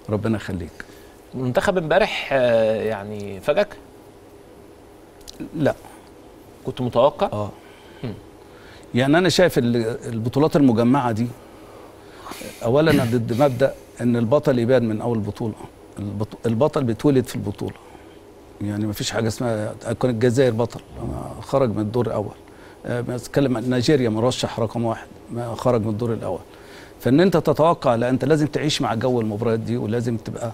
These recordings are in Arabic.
ربنا يخليك. المنتخب امبارح يعني فاجئك؟ لا. كنت متوقع؟ يعني انا شايف البطولات المجمعه دي، اولا انا ضد مبدا ان البطل يبان من اول بطوله. البطل بيتولد في البطوله، يعني ما فيش حاجه اسمها كانت الجزائر بطل خرج من الدور الاول، بتكلم عن نيجيريا مرشح رقم 1 ما خرج من الدور الاول. فان انت تتوقع، لا انت لازم تعيش مع جو المباريات دي، ولازم تبقى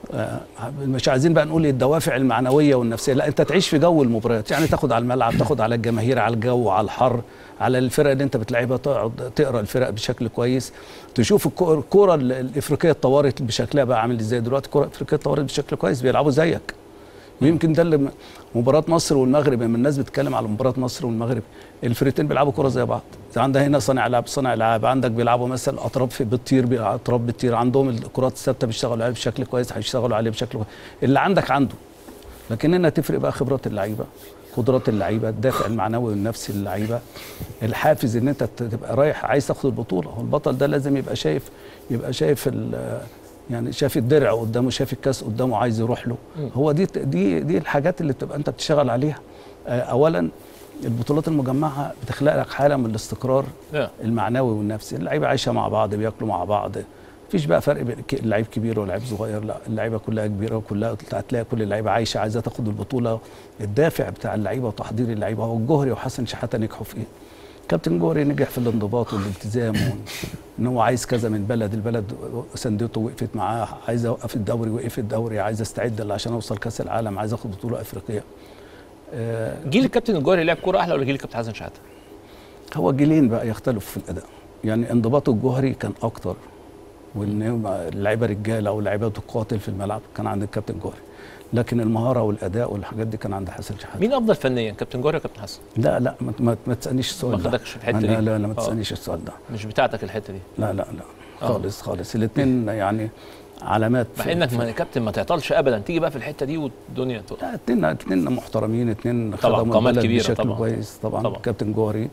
مش عايزين بقى نقول الدوافع المعنويه والنفسيه، لا انت تعيش في جو المباريات، يعني تاخد على الملعب، تاخد على الجماهير، على الجو، على الحر، على الفرق اللي انت بتلعبها، تقعد تقرا الفرق بشكل كويس، تشوف الكوره الافريقيه اتطورت بشكلها بقى عامل ازاي دلوقتي. الكوره الافريقيه اتطورت بشكل كويس، بيلعبوا زيك. ويمكن ده اللي مباراه مصر والمغرب، لما الناس بتتكلم على مباراه مصر والمغرب، الفرقتين بيلعبوا كوره زي بعض. عندها هنا صانع لعب، عندك بيلعبوا مثلا اطراف بتطير، اطراف بتطير، عندهم الكرات الثابته بيشتغلوا عليها بشكل كويس، هيشتغلوا عليه بشكل كويس. اللي عندك عنده، لكن هنا تفرق بقى خبرات اللعيبه، قدرات اللعيبه، الدافع المعنوي والنفسي للعيبه، الحافز ان انت تبقى رايح عايز تاخد البطوله. هو البطل ده لازم يبقى شايف يعني شايف الدرع قدامه، شايف الكاس قدامه، عايز يروح له. هو دي الحاجات اللي بتبقى انت بتشتغل عليها. اولا البطولات المجمعه بتخلق لك حاله من الاستقرار المعنوي والنفسي، اللعيبه عايشه مع بعض، بياكلوا مع بعض، مفيش بقى فرق بين لعيب كبير ولاعيب صغير، لا اللعيبه كلها كبيره، وكلها هتلاقي كل اللعيبه عايشه عايزه تاخد البطوله. الدافع بتاع اللعيبه وتحضير اللعيبه. هو الجوهري وحسن شحاته نجحوا في ايه؟ كابتن جوهري نجح في الانضباط والالتزام، ان هو عايز كذا من البلد سندته وقفت معاه، عايز اوقف الدوري وقف الدوري، عايز استعد عشان اوصل كاس العالم، عايز اخد بطوله افريقيه. جيل الكابتن الجوهري لعب كوره احلى ولا جيل الكابتن حسن شحاته؟ هو جيلين بقى يختلفوا في الاداء، يعني انضباط الجوهري كان اكتر، وان اللعيبه رجاله واللعيبه تقاتل في الملعب كان عند الكابتن جوهري، لكن المهاره والاداء والحاجات دي كان عند حسن شحاته. مين افضل فنيا، كابتن جوهري ولا كابتن حسن؟ لا ما تسالنيش السؤال ده. ما خدكش الحته دي؟ لا ما تسالنيش السؤال ده، مش بتاعتك الحته دي. لا خالص الاثنين يعني علامات. مع انك ما كابتن ما تعطلش ابدا، تيجي بقى في الحته دي والدنيا لا اثنين محترمين، اثنين خدموا البلد بشكل كويس طبعا. كابتن جوهري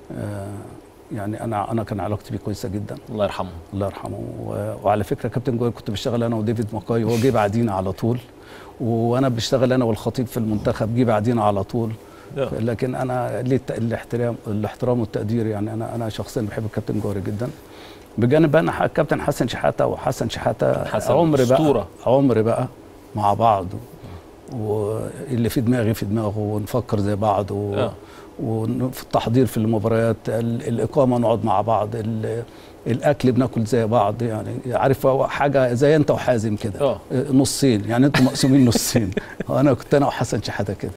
يعني انا كان علاقتي بيه كويسه جدا، الله يرحمه. الله يرحمه. وعلى فكره كابتن جوهري كنت بشتغل انا وديفيد ماكاي، هو جه بعدينا على طول، وانا بشتغل انا والخطيب في المنتخب، جه بعدينا على طول. لكن انا ليه الاحترام والتقدير، يعني انا شخصيا بحب الكابتن جوهري جدا. بجانب انا الكابتن حسن شحاته، وحسن شحاته عمر بقى مع بعض، واللي في دماغي في دماغه، ونفكر زي بعض، وفي التحضير في المباريات، الاقامه نقعد مع بعض، الاكل بناكل زي بعض، يعني عارف حاجه زي انت وحازم كده، نصين، يعني انتوا مقسومين نصين. انا كنت انا وحسن شحاته كده.